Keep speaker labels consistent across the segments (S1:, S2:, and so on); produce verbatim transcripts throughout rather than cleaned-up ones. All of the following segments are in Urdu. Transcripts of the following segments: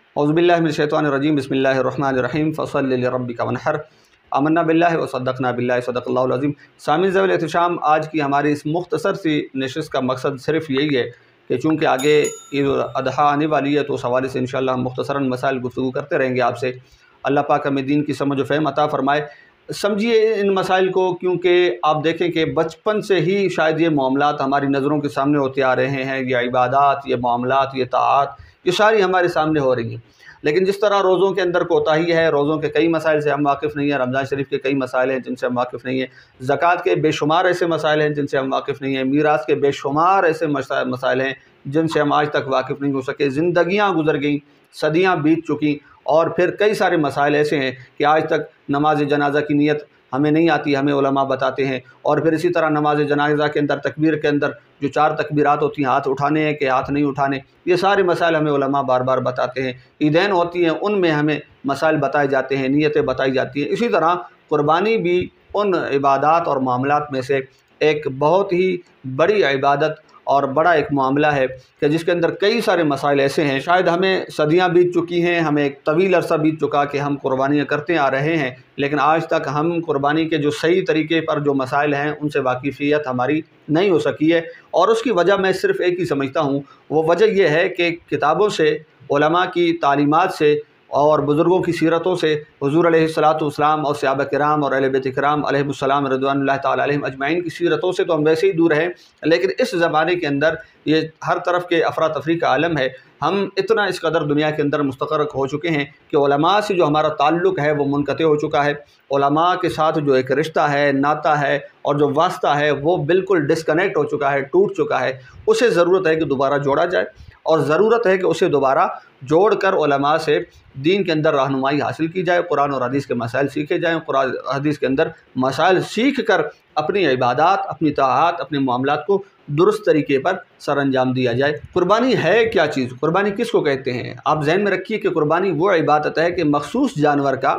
S1: اعوذ باللہ من الشیطان الرجیم بسم اللہ الرحمن الرحیم فصلی لربک وانحر آمنا باللہ وصدقنا باللہ صدق اللہ العظیم۔ سامعین ذوی الاحترام، آج کی ہماری اس مختصر سی نشست کا مقصد صرف یہی ہے کہ چونکہ آگے عید الاضحیٰ آنے والی ہے تو اس حوالے سے انشاءاللہ ہم مختصراً مسائل گفتگو کرتے رہیں گے آپ سے۔ اللہ پاک ہمیں دین کی سمجھ و فہم عطا فرمائے۔ سمجھیے ان مسائل کو، کیونکہ آپ دیکھیں کہ بچپن سے ہی شاید یہ معاملات ہماری نظروں کے سامنے ہوتے آ رہے ہیں، یہ عبادات، یہ معاملات، یہ طاعات، یہ ساری ہمارے سامنے ہو رہی ہیں۔ لیکن جس طرح روزوں کے اندر کوتاہی ہے، روزوں کے کئی مسائل سے ہم واقف نہیں ہیں، رمضان شریف کے کئی مسائل ہیں جن سے ہم واقف نہیں ہیں، زکوٰۃ کے بے شمار ایسے مسائل ہیں جن سے ہم واقف نہیں ہیں، میراث کے بے شمار ایسے مسائل ہیں جن سے ہم آج تک واقف نہیں ہو سکے، زندگیاں گزر گئیں، صدیاں بیت چکیں، اور پھر کئی سارے مسائل ایسے ہیں کہ آج تک نماز جنازہ کی نیت ہمیں نہیں آتی، ہمیں علماء بتاتے ہیں، اور پھر اسی طرح نماز جنازہ کے اندر تکبیر کے اندر جو چار تکبیرات ہوتی ہیں، ہاتھ اٹھانے ہیں کہ ہاتھ نہیں اٹھانے، یہ سارے مسائل ہمیں علماء بار بار بتاتے ہیں۔ عیدین ہوتی ہیں، ان میں ہمیں مسائل بتائے جاتے ہیں، نیتیں بتائی جاتی ہیں۔ اسی طرح قربانی بھی ان عبادات اور معاملات میں سے ایک بہت ہی بڑی عبادت اور بڑا ایک معاملہ ہے کہ جس کے اندر کئی سارے مسائل ایسے ہیں، شاید ہمیں صدیاں بیت چکی ہیں، ہمیں ایک طویل عرصہ بیت چکا کہ ہم قربانیاں کرتے آ رہے ہیں، لیکن آج تک ہم قربانی کے جو صحیح طریقے پر جو مسائل ہیں ان سے واقفیت ہماری نہیں ہو سکی ہے، اور اس کی وجہ میں صرف ایک ہی سمجھتا ہوں، وہ وجہ یہ ہے کہ کتابوں سے، علماء کی تعلیمات سے اور بزرگوں کی سیرتوں سے، حضور علیہ الصلاۃ والسلام اور صحابہ کرام اور اہل بیت کرام علیہ السلام رضوان اللہ تعالیٰ علیہم اجمعین کی سیرتوں سے تو ہم ویسے ہی دور ہیں، لیکن اس زمانے کے اندر یہ ہر طرف کے افراتفری کا عالم ہے، ہم اتنا اس قدر دنیا کے اندر مستغرق ہو چکے ہیں کہ علماء سے جو ہمارا تعلق ہے وہ منقطع ہو چکا ہے، علماء کے ساتھ جو ایک رشتہ ہے، ناطہ ہے اور جو واسطہ ہے وہ بالکل ڈسکنیکٹ ہو چکا ہے، ٹوٹ چکا ہے۔ اسے ضرورت ہے کہ دوبارہ جوڑا جائے، اور ضرورت ہے کہ اسے دوبارہ جوڑ کر علماء سے دین کے اندر رہنمائی حاصل کی جائے، قرآن اور حدیث کے مسائل سیکھے جائیں، قرآن حدیث کے اندر مسائل سیکھ کر اپنی عبادات، اپنی طاعات، اپنے معاملات کو درست طریقے پر سر انجام دیا جائے۔ قربانی ہے کیا چیز؟ قربانی کس کو کہتے ہیں؟ آپ ذہن میں رکھیے کہ قربانی وہ عبادت ہے کہ مخصوص جانور کا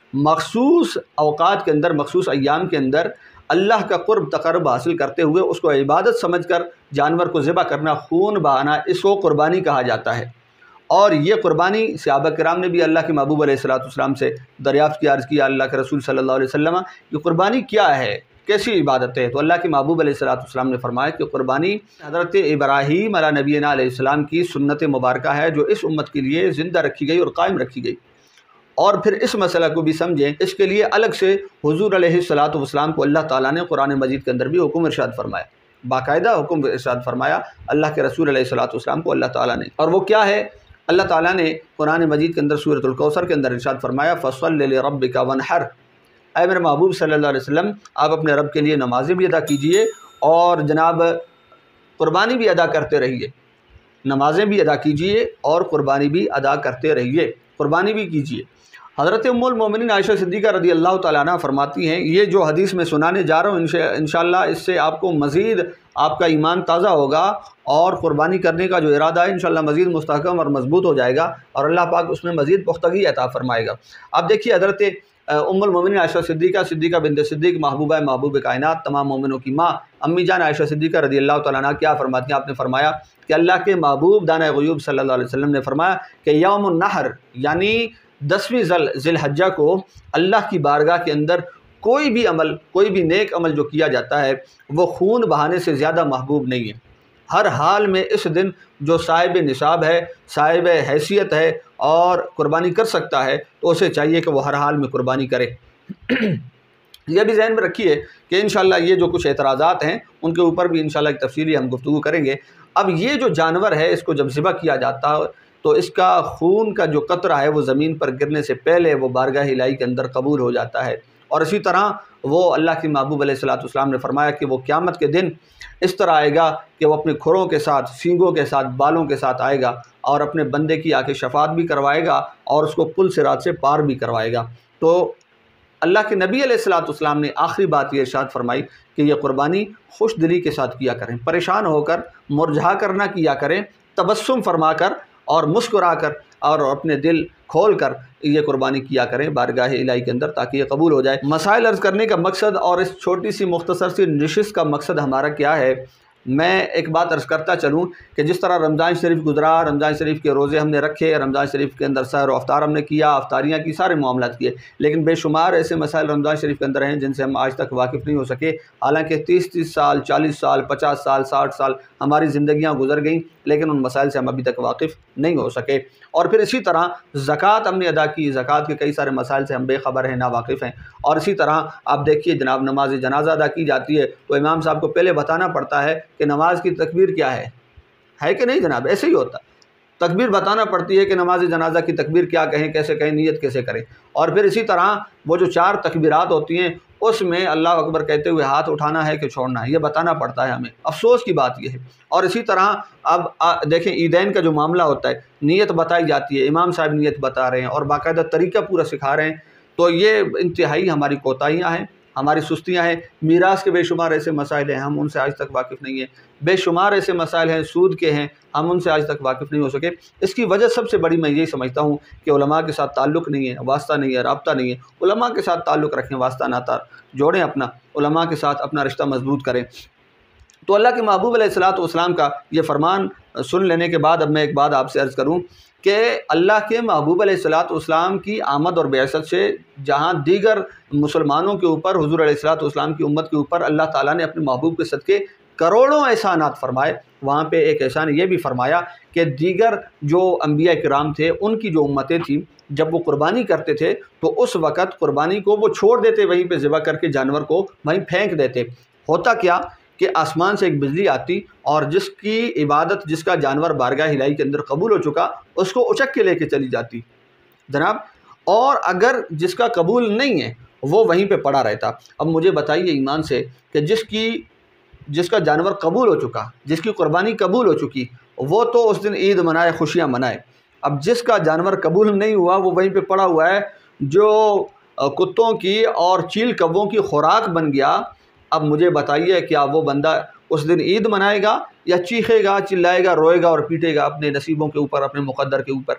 S1: مخصوص اوقات کے اندر، مخصوص ایام کے اندر اللہ کا قرب تقرب حاصل کرتے ہوئے اس کو عبادت سمجھ کر جانور کو ذبح کرنا، خون بہانا، اس کو قربانی کہا جاتا ہے۔ اور یہ قربانی صحابہ کرام نے بھی اللہ کے محبوب علیہ الصلوۃ والسلام سے دریافت کی، عرض کیا اللہ کے رسول صلی اللہ علیہ وسلم یہ قربانی کیا ہے، کیسی عبادت ہے؟ تو اللہ کے محبوب علیہ الصلوۃ والسلام نے فرمایا کہ قربانی حضرت ابراہیم علیہ نبینا علیہ السلام کی سنت مبارکہ ہے جو اس امت کے لیے زندہ رکھی گئی اور قائم رکھی گئی۔ اور پھر اس مسئلہ کو بھی سمجھیں، اس کے لیے الگ سے حضور علیہ الصلوۃ والسلام کو اللہ تعالیٰ نے قرآن مجید کے اندر بھی حکم ارشاد فرمایا، باقاعدہ حکم ارشاد فرمایا اللہ کے رسول علیہ الصلوۃ والسلام کو اللہ تعالیٰ نے، اور وہ کیا ہے؟ اللہ تعالیٰ نے قرآن مجید کے اندر سورۃ الکوثر کے اندر ارشاد فرمایا فَصَلِّ لِرَبِّكَ وَانْحَرْ، اے میرے محبوب صلی اللہ علیہ وسلم آپ اپنے رب کے لیے نمازیں بھی ادا کیجئے اور جناب قربانی بھی ادا کرتے رہیے، نمازیں بھی ادا کیجئے اور قربانی بھی ادا کرتے رہیے، قربانی بھی کیجئے۔ حضرت ام المومنین عائشہ صدیقہ رضی اللہ تعالیٰ عنہ فرماتی ہیں، یہ جو حدیث میں سنانے جا رہا ہوں انشاءاللہ اس سے آپ کو مزید آپ کا ایمان تازہ ہوگا اور قربانی کرنے کا جو ارادہ ہے انشاءاللہ مزید مستحکم اور مضبوط ہو جائے گا، اور اللہ پاک اس میں مزید پختگی عطا فرمائے گا۔ اب دیکھیے حضرت ام المومنین عائشہ صدیقہ صدیقہ بنت صدیق محبوبہ محبوب کائنات، تمام مومنوں کی ماں، امی جان عائشہ صدیقہ رضی اللہ تعالیٰ عنہ کیا فرماتی ہیں؟ آپ نے فرمایا کہ اللہ کے محبوب دانۂ غیوب صلی اللہ علیہ وسلم نے فرمایا کہ یوم النحر یعنی دسویں ذی الحجہ کو اللہ کی بارگاہ کے اندر کوئی بھی عمل، کوئی بھی نیک عمل جو کیا جاتا ہے وہ خون بہانے سے زیادہ محبوب نہیں ہے۔ ہر حال میں اس دن جو صاحب نصاب ہے، صاحب حیثیت ہے اور قربانی کر سکتا ہے تو اسے چاہیے کہ وہ ہر حال میں قربانی کرے۔ یہ بھی ذہن میں رکھیے کہ انشاءاللہ یہ جو کچھ اعتراضات ہیں ان کے اوپر بھی انشاءاللہ ایک تفصیلی ہم گفتگو کریں گے۔ اب یہ جو جانور ہے اس کو جب ذبح کیا جاتا ہے تو اس کا خون کا جو قطرہ ہے وہ زمین پر گرنے سے پہلے وہ بارگاہ الہی کے اندر قبول ہو جاتا ہے، اور اسی طرح وہ اللہ کے محبوب علیہ الصلوۃ والسلام نے فرمایا کہ وہ قیامت کے دن اس طرح آئے گا کہ وہ اپنے کھروں کے ساتھ، سینگوں کے ساتھ، بالوں کے ساتھ آئے گا اور اپنے بندے کی آ کے شفاعت بھی کروائے گا اور اس کو پل صراط سے پار بھی کروائے گا۔ تو اللہ کے نبی علیہ الصلوۃ والسلام نے آخری بات یہ ارشاد فرمائی کہ یہ قربانی خوش دلی کے ساتھ کیا کریں، پریشان ہو کر، مرجھا کر نہ کیا کریں، تبسم فرما کر اور مسکرا کر اور اپنے دل کھول کر یہ قربانی کیا کریں بارگاہ الہی کے اندر تاکہ یہ قبول ہو جائے۔ مسائل عرض کرنے کا مقصد اور اس چھوٹی سی مختصر سی نشست کا مقصد ہمارا کیا ہے؟ میں ایک بات عرض کرتا چلوں کہ جس طرح رمضان شریف گزرا، رمضان شریف کے روزے ہم نے رکھے، رمضان شریف کے اندر سحر و افطار ہم نے کیا، افطاریاں کی، سارے معاملات کیے، لیکن بے شمار ایسے مسائل رمضان شریف کے اندر ہیں جن سے ہم آج تک واقف نہیں ہو سکے، حالانکہ تیس تیس سال، چالیس سال، پچاس سال، ساٹھ سال ہماری زندگیاں گزر گئیں، لیکن ان مسائل سے ہم ابھی تک واقف نہیں ہو سکے۔ اور پھر اسی طرح زکوٰۃ ہم نے ادا کی، زکوٰۃ کے کئی سارے مسائل سے ہم بے خبر ہیں، ناواقف ہیں۔ اور اسی طرح آپ دیکھیے جناب نماز جنازہ ادا کی جاتی ہے تو امام صاحب کو پہلے بتانا پڑتا ہے کہ نماز کی تکبیر کیا ہے، ہے کہ نہیں جناب؟ ایسے ہی ہوتا، تکبیر بتانا پڑتی ہے کہ نماز جنازہ کی تکبیر کیا کہیں، کیسے کہیں، نیت کیسے کریں۔ اور پھر اسی طرح وہ جو چار تکبیرات ہوتی ہیں اس میں اللہ اکبر کہتے ہوئے ہاتھ اٹھانا ہے کہ چھوڑنا ہے، یہ بتانا پڑتا ہے ہمیں۔ افسوس کی بات یہ ہے۔ اور اسی طرح اب دیکھیں عیدین کا جو معاملہ ہوتا ہے، نیت بتائی جاتی ہے، امام صاحب نیت بتا رہے ہیں اور باقاعدہ طریقہ پورا سکھا رہے ہیں، تو یہ انتہائی ہماری کوتاہیاں ہیں، ہماری سستیاں ہیں۔ میراث کے بے شمار ایسے مسائل ہیں، ہم ان سے آج تک واقف نہیں ہیں۔ بے شمار ایسے مسائل ہیں سود کے ہیں، ہم ان سے آج تک واقف نہیں ہو سکے۔ اس کی وجہ سب سے بڑی میں یہی سمجھتا ہوں کہ علماء کے ساتھ تعلق نہیں ہے، واسطہ نہیں ہے، رابطہ نہیں ہے۔ علماء کے ساتھ تعلق رکھیں، واسطہ ناطہ جوڑیں، اپنا علماء کے ساتھ اپنا رشتہ مضبوط کریں۔ تو اللہ کے محبوب علیہ الصلاۃ والسلام کا یہ فرمان سن لینے کے بعد اب میں ایک بات آپ سے عرض کروں کہ اللہ کے محبوب علیہ الصلاۃ والسلام کی آمد اور بعثت سے جہاں دیگر مسلمانوں کے اوپر، حضور علیہ الصلاۃ والسلام کی امت کے اوپر اللہ تعالیٰ نے اپنے محبوب کے صدقے کروڑوں احسانات فرمائے، وہاں پہ ایک احسان یہ بھی فرمایا کہ دیگر جو انبیاء کرام تھے ان کی جو امتیں تھیں جب وہ قربانی کرتے تھے تو اس وقت قربانی کو وہ چھوڑ دیتے، وہیں پہ ذبح کر کے جانور کو وہیں پھینک دیتے۔ ہوتا کیا کہ آسمان سے ایک بجلی آتی اور جس کی عبادت، جس کا جانور بارگاہ الہی کے اندر قبول ہو چکا، اس کو اچک کے لے کے چلی جاتی جناب، اور اگر جس کا قبول نہیں ہے وہ وہیں پہ پڑا رہتا۔ اب مجھے بتائیے ایمان سے کہ جس کی جس کا جانور قبول ہو چکا، جس کی قربانی قبول ہو چکی، وہ تو اس دن عید منائے، خوشیاں منائے۔ اب جس کا جانور قبول نہیں ہوا وہ وہیں پہ پڑا ہوا ہے، جو کتوں کی اور چیل کبوں کی خوراک بن گیا۔ اب مجھے بتائیے کیا وہ بندہ اس دن عید منائے گا یا چیخے گا، چلائے گا، روئے گا اور پیٹے گا اپنے نصیبوں کے اوپر، اپنے مقدر کے اوپر؟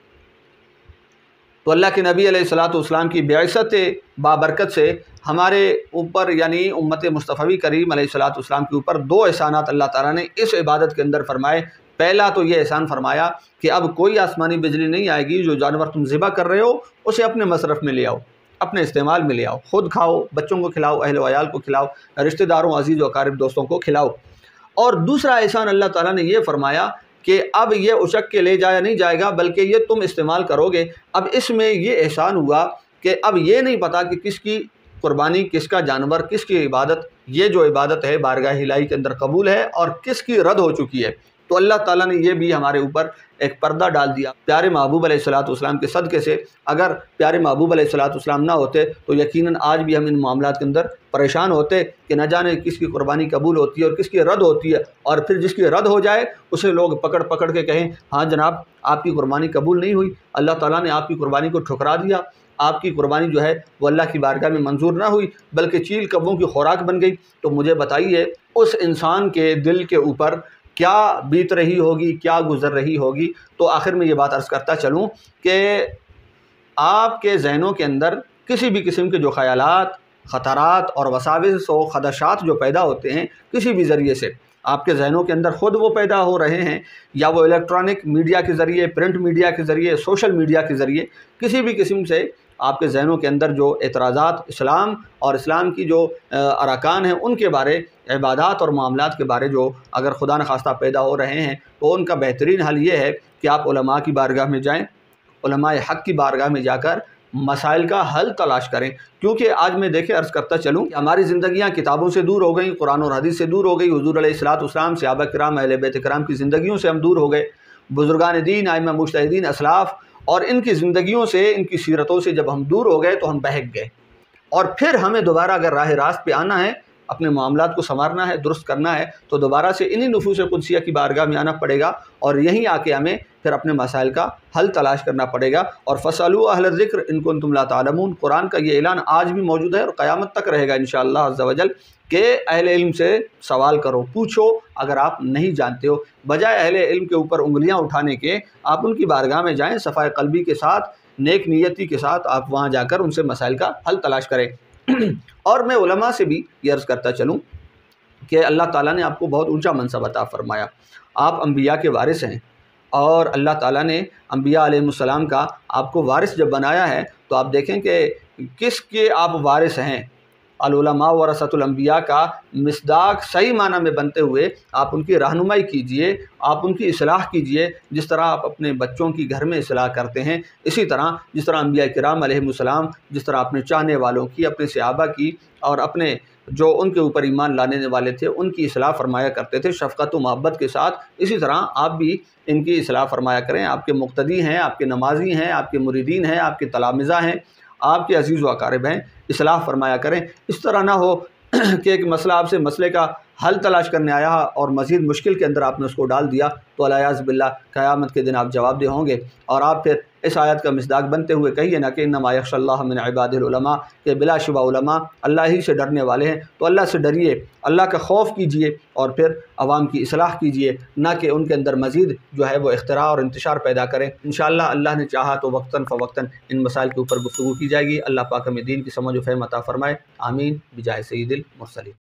S1: تو اللہ کے نبی علیہ الصلاۃ والسلام کی بعثت بابرکت سے ہمارے اوپر یعنی امت مصطفی کریم علیہ الصلاۃ والسلام کے اوپر دو احسانات اللہ تعالیٰ نے اس عبادت کے اندر فرمائے۔ پہلا تو یہ احسان فرمایا کہ اب کوئی آسمانی بجلی نہیں آئے گی، جو جانور تم ذبح کر رہے ہو اسے اپنے مصرف میں لے آؤ، اپنے استعمال میں لے آؤ، خود کھاؤ، بچوں کو کھلاؤ، اہل و عیال کو کھلاؤ، رشتہ داروں، عزیز و اقارب دوستوں کو کھلاؤ۔ اور دوسرا احسان اللہ تعالیٰ نے یہ فرمایا کہ اب یہ اچک کے لے جایا نہیں جائے گا بلکہ یہ تم استعمال کرو گے۔ اب اس میں یہ احسان ہوا کہ اب یہ نہیں پتا کہ کس کی قربانی، کس کا جانور، کس کی عبادت، یہ جو عبادت ہے بارگاہ الہی کے اندر قبول ہے اور کس کی رد ہو چکی ہے۔ تو اللہ تعالیٰ نے یہ بھی ہمارے اوپر ایک پردہ ڈال دیا پیارے محبوب علیہ الصلاۃ والسلام کے صدقے سے۔ اگر پیارے محبوب علیہ الصلاۃ والسلام نہ ہوتے تو یقیناً آج بھی ہم ان معاملات کے اندر پریشان ہوتے کہ نہ جانے کس کی قربانی قبول ہوتی ہے اور کس کی رد ہوتی ہے، اور پھر جس کی رد ہو جائے اسے لوگ پکڑ پکڑ کے کہیں ہاں جناب آپ کی قربانی قبول نہیں ہوئی، اللہ تعالیٰ نے آپ کی قربانی کو ٹھکرا دیا، آپ کی قربانی جو ہے وہ اللہ کی بارگاہ میں منظور نہ ہوئی بلکہ چیل کبوں کی خوراک بن گئی۔ تو مجھے بتائیے اس انسان کے دل کے اوپر کیا بیت رہی ہوگی، کیا گزر رہی ہوگی۔ تو آخر میں یہ بات عرض کرتا چلوں کہ آپ کے ذہنوں کے اندر کسی بھی قسم کے جو خیالات، خطرات اور وساوس و خدشات جو پیدا ہوتے ہیں کسی بھی ذریعے سے، آپ کے ذہنوں کے اندر خود وہ پیدا ہو رہے ہیں یا وہ الیکٹرانک میڈیا کے ذریعے، پرنٹ میڈیا کے ذریعے، سوشل میڈیا کے ذریعے، کسی بھی قسم سے آپ کے ذہنوں کے اندر جو اعتراضات اسلام اور اسلام کی جو ارکان ہیں ان کے بارے، عبادات اور معاملات کے بارے جو اگر خدا نخواستہ پیدا ہو رہے ہیں تو ان کا بہترین حل یہ ہے کہ آپ علماء کی بارگاہ میں جائیں، علماء حق کی بارگاہ میں جا کر مسائل کا حل تلاش کریں۔ کیونکہ آج میں دیکھیں عرض کرتا چلوں کہ ہماری زندگیاں کتابوں سے دور ہو گئیں، قرآن اور حدیث سے دور ہو گئی، حضور علیہ الصلاۃ والسلام، صحابہ کرام، اہل بیت کرام کی زندگیوں سے ہم دور ہو گئے، بزرگان دین، ائمہ مجتہدین، اسلاف، اور ان کی زندگیوں سے، ان کی سیرتوں سے جب ہم دور ہو گئے تو ہم بہک گئے۔ اور پھر ہمیں دوبارہ اگر راہ راست پہ آنا ہے، اپنے معاملات کو سنوارنا ہے، درست کرنا ہے، تو دوبارہ سے انہی نفوس قدسیہ کی بارگاہ میں آنا پڑے گا اور یہیں آ کے ہمیں پھر اپنے مسائل کا حل تلاش کرنا پڑے گا۔ اور فَاسْأَلُوا أَهْلَ الذِّكْرِ إِن كُنتُمْ لَا تَعْلَمُونَ، قرآن کا یہ اعلان آج بھی موجود ہے اور قیامت تک رہے گا انشاءاللہ عز و جل کہ اہل علم سے سوال کرو، پوچھو اگر آپ نہیں جانتے ہو، بجائے اہل علم کے اوپر انگلیاں اٹھانے کے آپ ان کی بارگاہ میں جائیں، صفائے قلبی کے ساتھ، نیک نیتی کے ساتھ آپ وہاں جا کر ان سے مسائل کا حل تلاش کریں۔ اور میں علماء سے بھی یہ عرض کرتا چلوں کہ اللہ تعالیٰ نے آپ کو بہت اونچا منصب عطا فرمایا، آپ انبیاء کے وارث ہیں، اور اللہ تعالیٰ نے انبیاء علیہ السلام کا آپ کو وارث جب بنایا ہے تو آپ دیکھیں کہ کس کے آپ وارث ہیں۔ العلماء ورثۃ الانبیاء کا مصداق صحیح معنی میں بنتے ہوئے آپ ان کی رہنمائی کیجئے، آپ ان کی اصلاح کیجئے، جس طرح آپ اپنے بچوں کی گھر میں اصلاح کرتے ہیں، اسی طرح جس طرح انبیاء کرام علیہ السلام جس طرح اپنے چاہنے والوں کی، اپنے صحابہ کی اور اپنے جو ان کے اوپر ایمان لانے والے تھے ان کی اصلاح فرمایا کرتے تھے شفقت و محبت کے ساتھ، اسی طرح آپ بھی ان کی اصلاح فرمایا کریں۔ آپ کے مقتدی ہیں، آپ کے نمازی ہیں، آپ کے مریدین ہیں، آپ کے تلامذہ ہیں، آپ کے عزیز و اقارب ہیں، اصلاح فرمایا کریں۔ اس طرح نہ ہو کہ ایک مسئلہ آپ سے مسئلے کا حل تلاش کرنے آیا اور مزید مشکل کے اندر آپ نے اس کو ڈال دیا تو الیاذ باللہ قیامت کے دن آپ جواب دہ ہوں گے، اور آپ پھر اس آیت کا مصداق بنتے ہوئے کہیے نا کہ انما یخشی اللہ من عبادہ العلماء، کہ بلا شبہ علماء اللہ ہی سے ڈرنے والے ہیں، تو اللہ سے ڈریے، اللہ کا خوف کیجئے اور پھر عوام کی اصلاح کیجئے، نہ کہ ان کے اندر مزید جو ہے وہ اختراع اور انتشار پیدا کریں۔ انشاءاللہ اللہ نے چاہا تو وقتاً فوقتاً ان مسائل کے اوپر گفتگو کی جائے گی۔ اللہ پاک ہمیں دین کی سمجھ و فہم عطا فرمائے، آمین بجاہ سید المرسلین۔